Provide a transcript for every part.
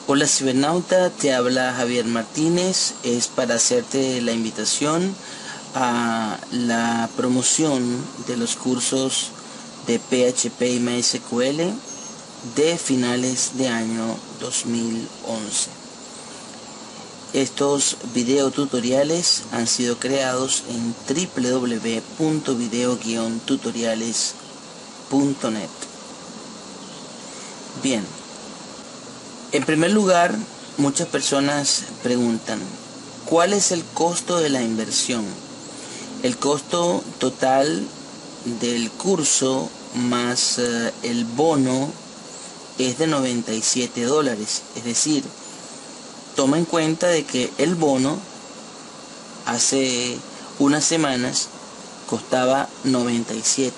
Hola cibernauta, te habla Javier Martínez. Es para hacerte la invitación a la promoción de los cursos de PHP y MySQL de finales de año 2011. Estos videotutoriales han sido creados en www.video-tutoriales.net. Bien, en primer lugar, muchas personas preguntan, ¿cuál es el costo de la inversión? El costo total del curso más el bono es de $97, es decir, toma en cuenta de que el bono hace unas semanas costaba $97.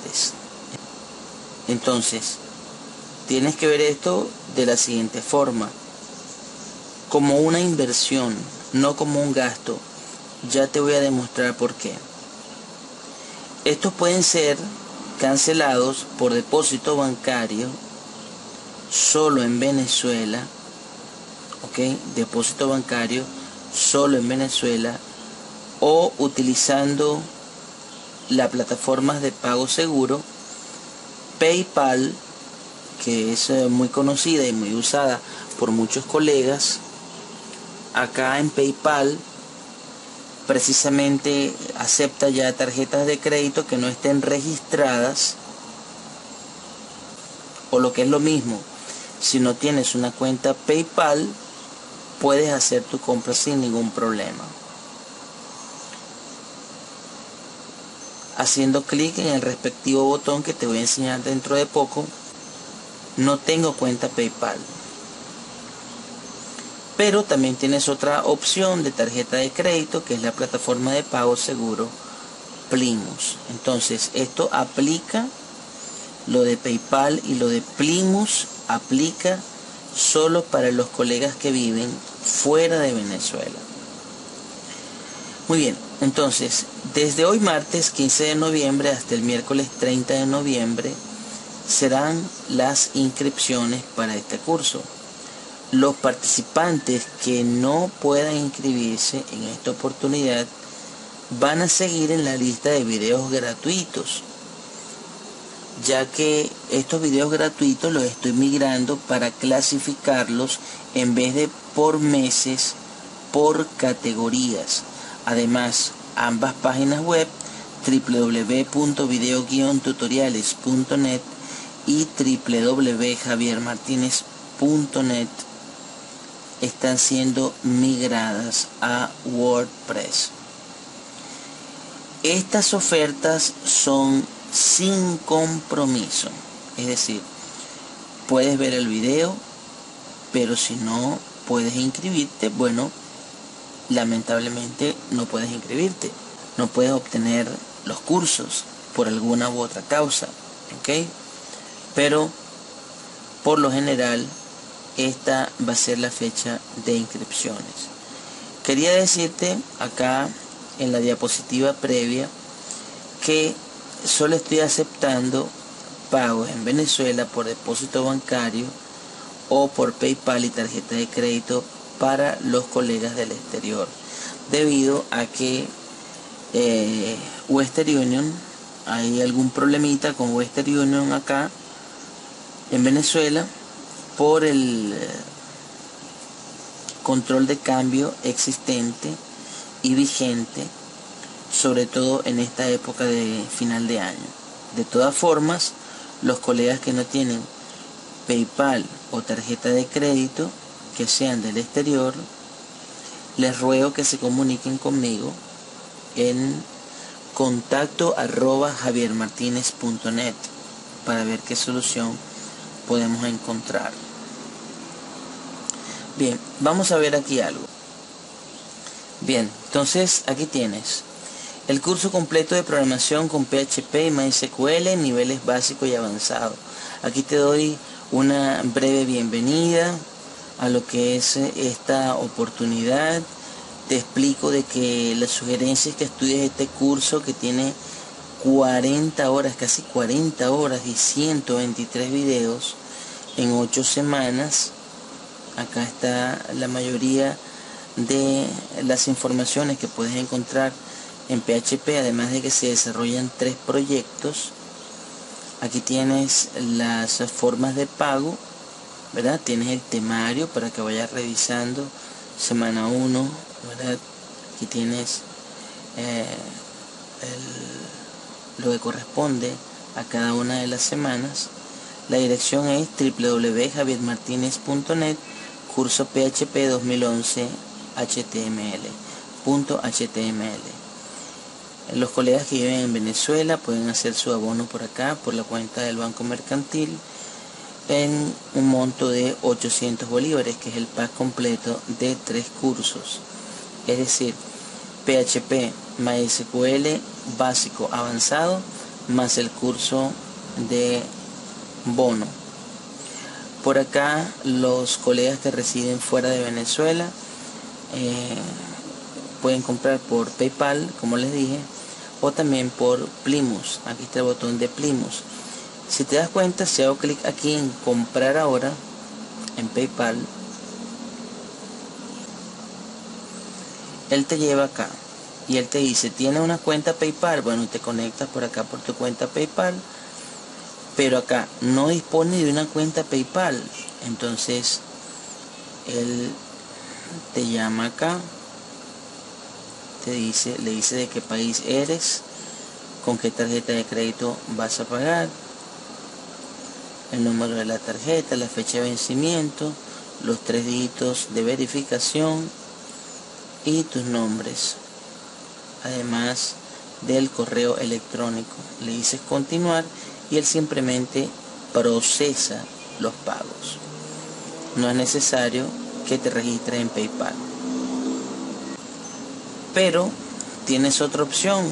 Entonces, tienes que ver esto de la siguiente forma, como una inversión, no como un gasto. Ya te voy a demostrar por qué. Estos pueden ser cancelados por depósito bancario solo en Venezuela, ¿ok? Depósito bancario solo en Venezuela, o utilizando las plataformas de pago seguro, PayPal, que es muy conocida y muy usada por muchos colegas. Acá en PayPal precisamente acepta ya tarjetas de crédito que no estén registradas, o lo que es lo mismo, si no tienes una cuenta PayPal puedes hacer tu compra sin ningún problema, haciendo clic en el respectivo botón que te voy a enseñar dentro de poco. No tengo cuenta PayPal, pero también tienes otra opción de tarjeta de crédito, que es la plataforma de pago seguro Plymouth. Entonces esto aplica, lo de PayPal y lo de Plymouth aplica solo para los colegas que viven fuera de Venezuela. Muy bien, entonces desde hoy martes 15 de noviembre hasta el miércoles 30 de noviembre serán las inscripciones para este curso. Los participantes que no puedan inscribirse en esta oportunidad van a seguir en la lista de videos gratuitos, ya que estos videos gratuitos los estoy migrando para clasificarlos en vez de por meses, por categorías. Además, ambas páginas web, www.video-tutoriales.net y www.javiermartinez.net, están siendo migradas a WordPress. Estas ofertas son sin compromiso, es decir, puedes ver el video, pero si no puedes inscribirte, bueno, lamentablemente no puedes inscribirte, no puedes obtener los cursos por alguna u otra causa, ¿ok? Pero por lo general esta va a ser la fecha de inscripciones. Quería decirte acá en la diapositiva previa que solo estoy aceptando pagos en Venezuela por depósito bancario o por PayPal y tarjeta de crédito para los colegas del exterior, debido a que Western Union, hay algún problemita con Western Union acá en Venezuela por el control de cambio existente y vigente, sobre todo en esta época de final de año. De todas formas, los colegas que no tienen PayPal o tarjeta de crédito, que sean del exterior, les ruego que se comuniquen conmigo en contacto@javiermartinez.net para ver qué solución podemos encontrar. Bien, vamos a ver aquí algo. Bien, entonces aquí tienes el curso completo de programación con PHP y MySQL, niveles básico y avanzado. Aquí te doy una breve bienvenida a lo que es esta oportunidad. Te explico de que la sugerencia es que estudies este curso, que tiene 40 horas, casi 40 horas y 123 videos en 8 semanas. Acá está la mayoría de las informaciones que puedes encontrar en PHP, además de que se desarrollan 3 proyectos. Aquí tienes las formas de pago, ¿verdad? Tienes el temario para que vayas revisando semana 1, ¿verdad? Aquí tienes lo que corresponde a cada una de las semanas. La dirección es www.javiermartinez.net, curso PHP 2011 HTML.html. Los colegas que viven en Venezuela pueden hacer su abono por acá, por la cuenta del Banco Mercantil, en un monto de 800 bolívares, que es el pack completo de 3 cursos. Es decir, PHP, MySQL básico avanzado, más el curso de bono. Por acá, los colegas que residen fuera de Venezuela pueden comprar por PayPal, como les dije, o también por Plymouth. Aquí está el botón de Plymouth. Si te das cuenta, si hago clic aquí en comprar ahora en PayPal, él te lleva acá y él te dice: ¿tienes una cuenta PayPal? Bueno, te conectas por acá por tu cuenta PayPal, pero acá no dispone de una cuenta PayPal. Entonces él te llama acá, le dice de qué país eres, con qué tarjeta de crédito vas a pagar, el número de la tarjeta, la fecha de vencimiento, los 3 dígitos de verificación y tus nombres, además del correo electrónico. Le dices continuar y él simplemente procesa los pagos. No es necesario que te registres en PayPal. Pero tienes otra opción,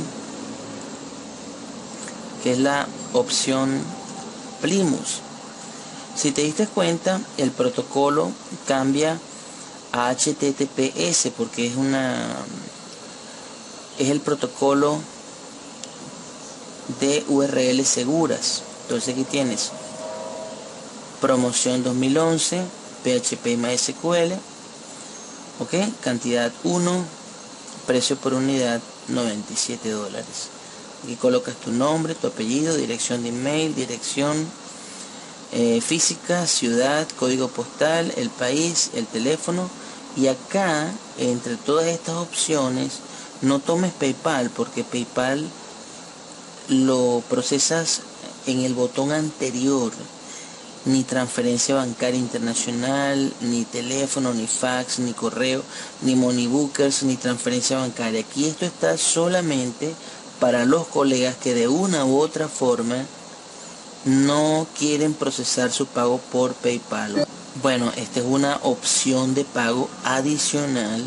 que es la opción Plymouth. Si te diste cuenta, el protocolo cambia a HTTPS porque es el protocolo de URL seguras. Entonces aquí tienes promoción 2011, PHP MySQL, ok, cantidad 1, precio por unidad $97. Aquí colocas tu nombre, tu apellido, dirección de email, dirección física, ciudad, código postal, el país, el teléfono. Y acá, entre todas estas opciones, no tomes PayPal, porque PayPal lo procesas en el botón anterior. Ni transferencia bancaria internacional, ni teléfono, ni fax, ni correo, ni moneybookers, ni transferencia bancaria. Aquí esto está solamente para los colegas que de una u otra forma no quieren procesar su pago por PayPal. Bueno, esta es una opción de pago adicional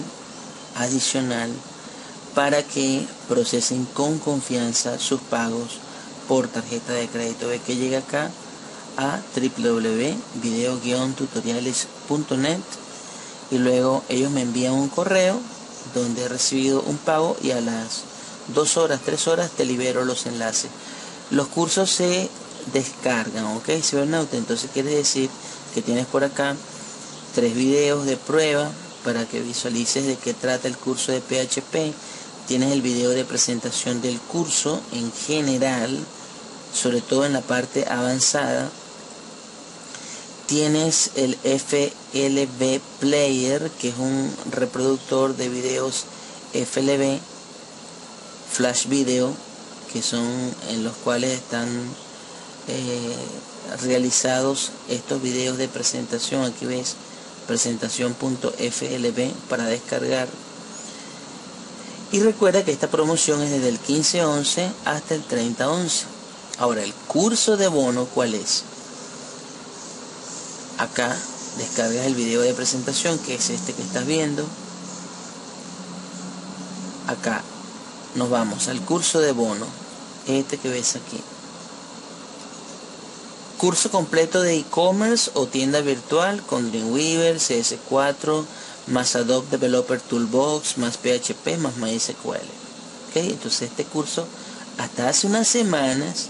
para que procesen con confianza sus pagos por tarjeta de crédito. Ve que llega acá a www.video-tutoriales.net y luego ellos me envían un correo donde he recibido un pago y a las 2 horas, 3 horas te libero los enlaces. Los cursos se descargan, ok, cibernauta. Entonces quiere decir que tienes por acá 3 videos de prueba para que visualices de qué trata el curso de PHP. Tienes el video de presentación del curso en general, sobre todo en la parte avanzada. Tienes el FLV Player, que es un reproductor de videos FLV, Flash Video, que son en los cuales están realizados estos videos de presentación. Aquí ves presentación.flv para descargar. Y recuerda que esta promoción es desde el 15/11 hasta el 30/11. Ahora, el curso de bono, ¿cuál es? Acá descargas el video de presentación, que es este que estás viendo. Acá nos vamos al curso de bono, este que ves aquí. Curso completo de e-commerce o tienda virtual con Dreamweaver, CS4, más Adobe Developer Toolbox, más PHP, más MySQL. ¿Okay? Entonces este curso hasta hace unas semanas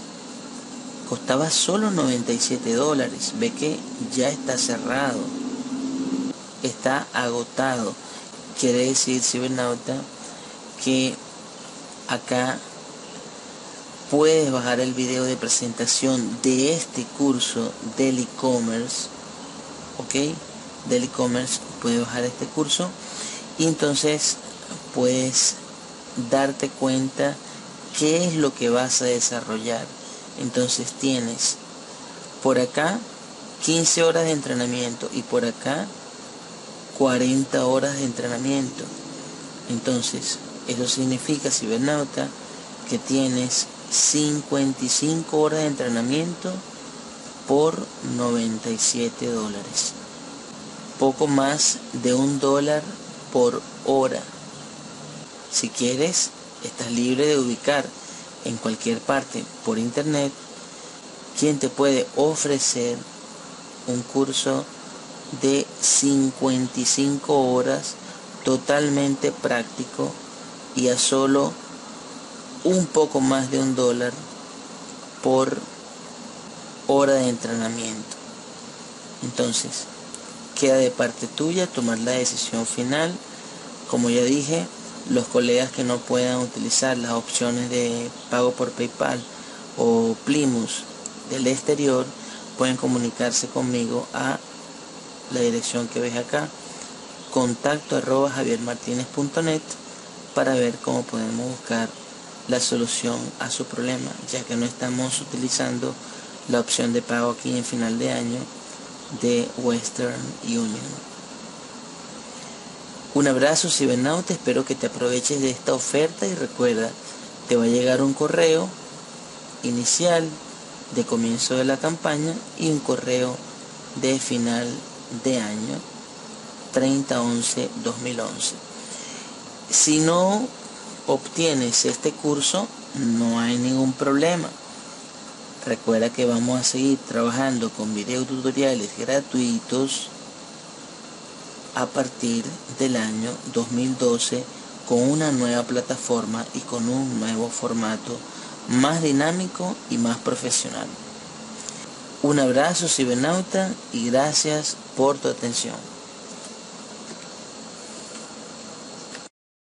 costaba solo $97. Ve que ya está cerrado. está agotado. Quiere decir, cibernauta, que acá puedes bajar el video de presentación de este curso del e-commerce, ¿ok? Del e-commerce, puedes bajar este curso y entonces puedes darte cuenta qué es lo que vas a desarrollar. Entonces tienes por acá 15 horas de entrenamiento y por acá 40 horas de entrenamiento. Entonces eso significa, cibernauta, que tienes 55 horas de entrenamiento por $97, poco más de $1 por hora. Si quieres, estás libre de ubicar en cualquier parte por internet quien te puede ofrecer un curso de 55 horas totalmente práctico y a solo un poco más de $1 por hora de entrenamiento. Entonces, queda de parte tuya tomar la decisión final. Como ya dije, los colegas que no puedan utilizar las opciones de pago por PayPal o Plymouth del exterior pueden comunicarse conmigo a la dirección que ves acá, contacto@javiermartinez.net, para ver cómo podemos buscar la solución a su problema, ya que no estamos utilizando la opción de pago aquí en final de año de Western Union. Un abrazo, cibernauta, espero que te aproveches de esta oferta y recuerda, te va a llegar un correo inicial de comienzo de la campaña y un correo de final de año 30/11/2011. Si no obtienes este curso, no hay ningún problema. Recuerda que vamos a seguir trabajando con videotutoriales gratuitos a partir del año 2012 con una nueva plataforma y con un nuevo formato más dinámico y más profesional. Un abrazo, cibernauta, y gracias por tu atención.